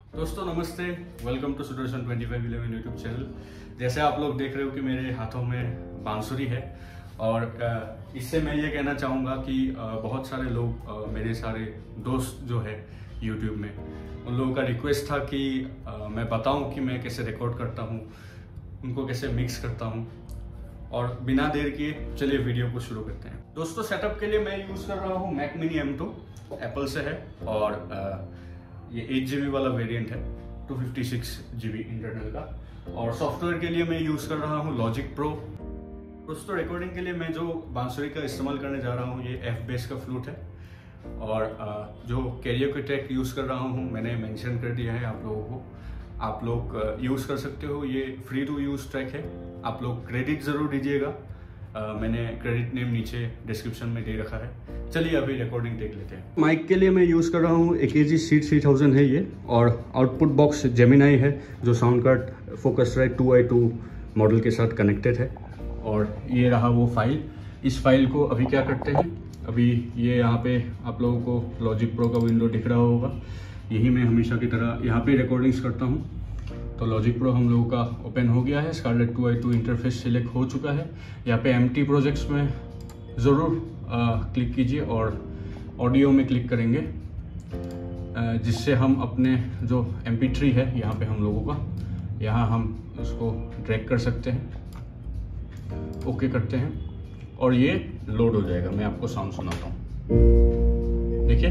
दोस्तों नमस्ते, welcome to Sudarshan 2511 YouTube channel. जैसे आप लोग देख रहे हो कि मेरे हाथों में बांसुरी है और इससे मैं ये कहना चाहूँगा कि बहुत सारे लोग, मेरे सारे दोस्त जो है यूट्यूब में, उन लोगों का रिक्वेस्ट था कि मैं बताऊँ कि मैं कैसे रिकॉर्ड करता हूँ, उनको कैसे मिक्स करता हूँ। और बिना देर किए चलिए वीडियो को शुरू करते हैं। दोस्तों सेटअप के लिए मैं यूज़ कर रहा हूँ मैक मिनी M2, एप्पल से है और ये 8 GB वाला वेरिएंट है, 256 GB इंटरनल का। और सॉफ्टवेयर के लिए मैं यूज़ कर रहा हूँ लॉजिक प्रो। दोस्तों रिकॉर्डिंग के लिए मैं जो बांसुरी का इस्तेमाल करने जा रहा हूँ ये F बेस का फ्लूट है और जो कैरियोके ट्रैक यूज़ कर रहा हूँ मैंने मेंशन कर दिया है आप लोगों को, आप लोग यूज़ कर सकते हो। ये फ्री टू यूज़ ट्रैक है, आप लोग क्रेडिट ज़रूर दीजिएगा। मैंने क्रेडिट नेम नीचे डिस्क्रिप्शन में दे रखा है। चलिए अभी रिकॉर्डिंग देख लेते हैं। माइक के लिए मैं यूज़ कर रहा हूँ AKG C3000 है ये, और आउटपुट बॉक्स जेमिनाई है जो साउंड कार्ड फोकसराइट 2i2 मॉडल के साथ कनेक्टेड है। और ये रहा वो फाइल। इस फाइल को अभी क्या करते हैं, अभी ये यहाँ पे आप लोगों को लॉजिक प्रो का विंडो दिख रहा होगा, यही मैं हमेशा की तरह यहाँ पे रिकॉर्डिंग्स करता हूँ। तो लॉजिक प्रो हम लोगों का ओपन हो गया है, स्कारलेट 2i2 इंटरफेस सिलेक्ट हो चुका है। यहाँ पे एम्प्टी प्रोजेक्ट्स में ज़रूर क्लिक कीजिए और ऑडियो में क्लिक करेंगे, जिससे हम अपने जो MP3 है यहाँ पे हम लोगों का, यहाँ हम उसको ड्रैग कर सकते हैं, ओके करते हैं और ये लोड हो जाएगा। मैं आपको साउंड सुनाता हूँ, देखिए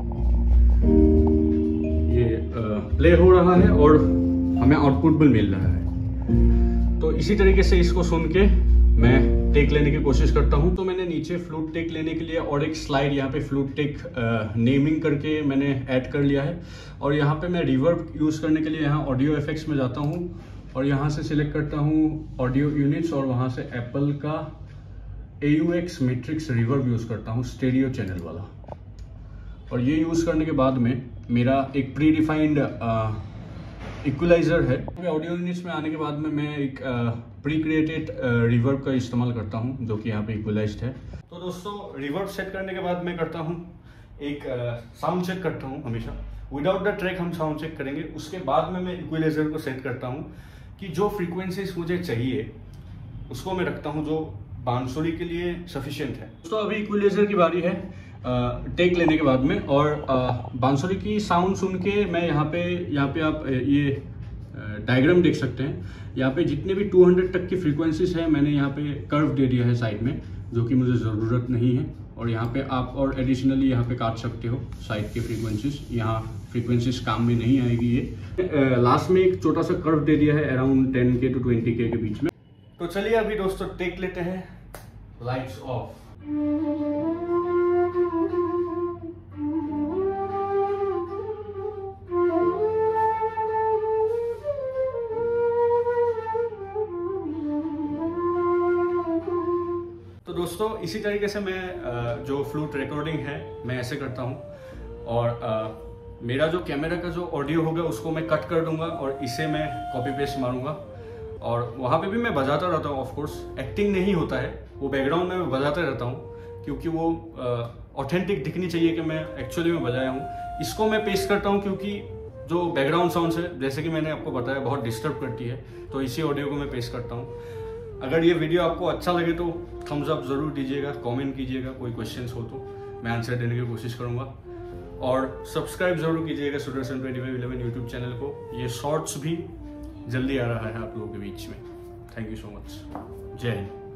ये प्ले हो रहा है और हमें आउटपुट भी मिल रहा है। तो इसी तरीके से इसको सुन के मैं टेक लेने की कोशिश करता हूँ। तो मैंने नीचे फ्लूट टेक लेने के लिए और एक स्लाइड यहाँ पे फ्लूट टेक नेमिंग करके मैंने ऐड कर लिया है। और यहाँ पे मैं रिवर्ब यूज़ करने के लिए यहाँ ऑडियो इफेक्ट्स में जाता हूँ और यहाँ से सिलेक्ट करता हूँ ऑडियो यूनिट्स और वहाँ से एप्पल का AUX मैट्रिक्स रिवर्ब यूज़ करता हूँ, स्टेरियो चैनल वाला। और ये यूज़ करने के बाद में मेरा एक प्री डिफाइंड इक्वलाइजर है। ऑडियो यूनिट्स में आने के बाद में मैं एक प्री क्रिएटेड रिवर्ब का इस्तेमाल करता हूं जो कि यहाँ पे इक्वलाइज्ड है। तो दोस्तों रिवर्ब सेट करने के बाद मैं करता हूं एक साउंड चेक करता हूं। हमेशा विदाउट द ट्रैक हम साउंड चेक करेंगे, उसके बाद में मैं इक्वलाइजर को सेट करता हूं कि जो फ्रीक्वेंसीज मुझे चाहिए उसको मैं रखता हूँ जो बांसुरी के लिए सफिशियंट है। तो अभी इक्वलाइजर की बारी है टेक लेने के बाद में, और बांसुरी की साउंड सुन के मैं यहाँ पे आप ये डायग्राम देख सकते हैं। यहाँ पे जितने भी 200 तक की फ्रीक्वेंसीज है मैंने यहाँ पे कर्व दे दिया है साइड में, जो कि मुझे ज़रूरत नहीं है। और यहाँ पे आप और एडिशनली यहाँ पे काट सकते हो साइड के फ्रीक्वेंसीज, यहाँ फ्रीक्वेंसीज काम में नहीं आएगी। ये लास्ट में एक छोटा सा कर्व दे दिया है अराउंड 10K to 20K के बीच में। तो चलिए अभी दोस्तों टेक लेते हैं। Lights off. तो दोस्तों इसी तरीके से मैं जो फ्लूट रिकॉर्डिंग है मैं ऐसे करता हूँ। और मेरा जो कैमरा का जो ऑडियो होगा उसको मैं कट कर दूंगा और इसे मैं कॉपी पेस्ट मारूंगा। और वहाँ पे भी मैं बजाता रहता हूँ। ऑफ कोर्स एक्टिंग नहीं होता है, वो बैकग्राउंड में मैं बजाता रहता हूँ क्योंकि वो ऑथेंटिक दिखनी चाहिए कि मैं एक्चुअली में बजाया हूँ। इसको मैं पेस्ट करता हूँ क्योंकि जो बैकग्राउंड साउंड्स है, जैसे कि मैंने आपको बताया, बहुत डिस्टर्ब करती है। तो इसी ऑडियो को मैं पेस्ट करता हूँ। अगर ये वीडियो आपको अच्छा लगे तो थम्स अप ज़रूर दीजिएगा, कमेंट कीजिएगा, कोई क्वेश्चंस हो तो मैं आंसर देने की कोशिश करूँगा। और सब्सक्राइब ज़रूर कीजिएगा सुदर्शन 2511 यूट्यूब चैनल को। ये शॉर्ट्स भी जल्दी आ रहा है आप लोगों के बीच में। Thank you so much. Jai Hind.